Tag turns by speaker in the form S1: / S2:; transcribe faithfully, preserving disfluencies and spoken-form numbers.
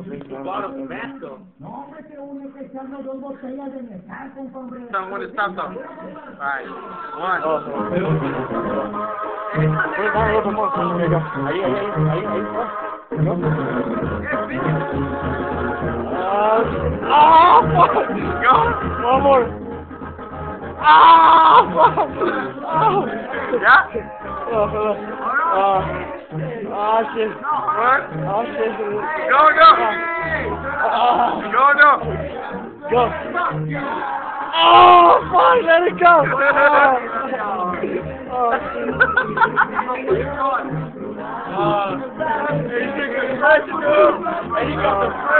S1: Bottom master.
S2: No, hombre, que uno está echando dos botellas de mezcal, compadre.
S1: Stop when it stops up. Alright. One.
S3: Oh, two. Put it down a little bit more. There you go. Ahí, ahí, ahí, ahí, ahí. Go. Uh, ah, fuck!
S1: Go.
S3: One more. Ah, fuck! Oh.
S1: Yeah?
S3: Oh, uh, ah, shit.
S1: What?
S3: Oh, shit.
S1: Go, go.
S3: Ah.
S1: Go, go.
S3: Go. Oh, fuck, let it go. Oh, oh shit. Uh, he took the pressure, dude, and he got the